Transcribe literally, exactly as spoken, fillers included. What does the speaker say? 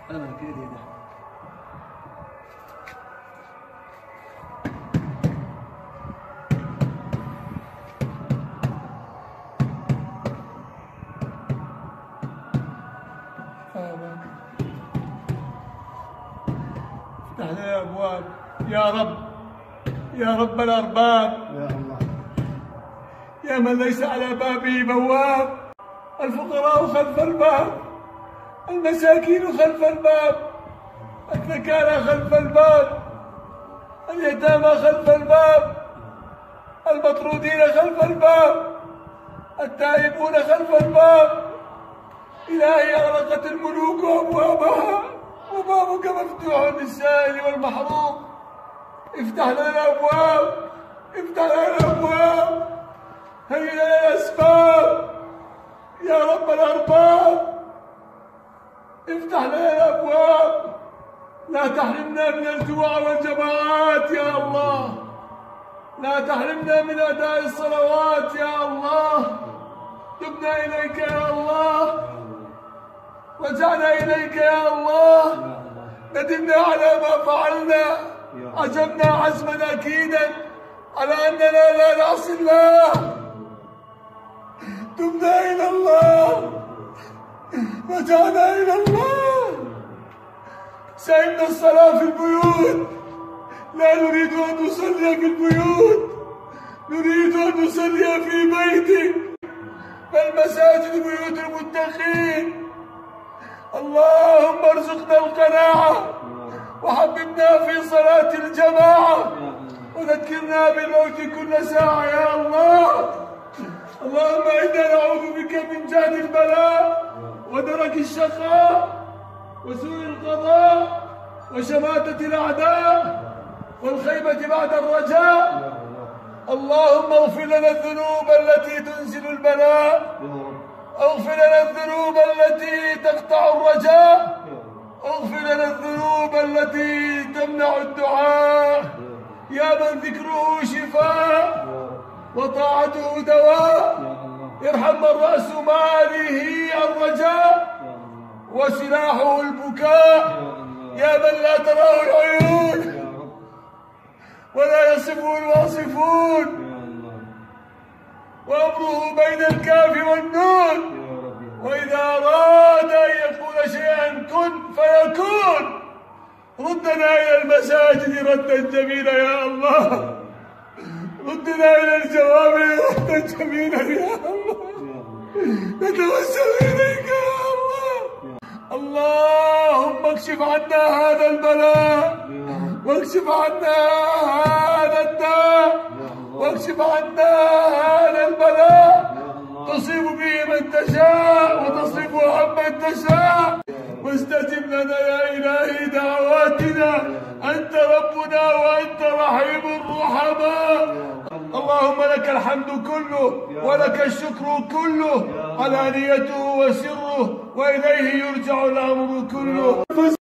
أنا كده ده. افتح لنا الأبواب يا رب، يا رب الأرباب، يا الله، يا من ليس على بابه بواب. الفقراء خلف الباب، المساكين خلف الباب، الذكارى خلف الباب، اليتامى خلف الباب، المطرودين خلف الباب، التائبون خلف الباب. إلهي أغلقت الملوك أبوابها وبابك مفتوح للسائل والمحروم. افتح لنا الأبواب، افتح لنا الأبواب، هيئ لنا الأسباب يا رب الأرباب. افتح لنا الأبواب، لا تحرمنا من الجوع والجماعات يا الله، لا تحرمنا من أداء الصلوات يا الله. تبنا إليك يا الله، رجعنا إليك يا الله، ندمنا على ما فعلنا، عزمنا عزما أكيدا على أننا لا نعصي الله. تبنا إلى الله، رجعنا إلى الله. سئمنا الصلاة في البيوت، لا نريد أن نصلي في البيوت، نريد أن نصلي في بيتك، فالمساجد بيوت المتقين. اللهم ارزقنا القناعة وحببنا في صلاة الجماعة وذكرنا بالموت كل ساعة يا الله. اللهم إنا نعوذ بك من جهد البلاء ودرك الشقاء وسوء القضاء وشماتة الأعداء والخيبة بعد الرجاء. اللهم اغفر لنا الذنوب التي تنزل البلاء، اغفر لنا الذنوب التي تقطع الرجاء، اغفر لنا الذنوب التي تمنع الدعاء. يا من ذكره شفاء وطاعته دواء، ارحم من رأس ماله الرجاء وسلاحه البكاء. يا من لا تراه العيون ولا يصفه الواصفون، وأمره بين الكاف والنون، وإذا أراد أن يقول شيئا كن فيكون. ردنا إلى المساجد ردا جميلا يا الله، ردنا إلى الجوامع ردا جميلا يا الله. نتوسل إليك يا الله. اللهم اكشف عنا هذا البلاء، واكشف عنا هذا الداء، واكشف عنا هذا البلاء. تصيب به من تشاء وتصرفه عمن تشاء. واستجب لنا يا إلهي دعواتنا، أنت ربنا وأنت رحيم الرحماء. اللهم لك الحمد كله ولك الشكر كله، علانيته وسره، وإليه يرجع الأمر كله.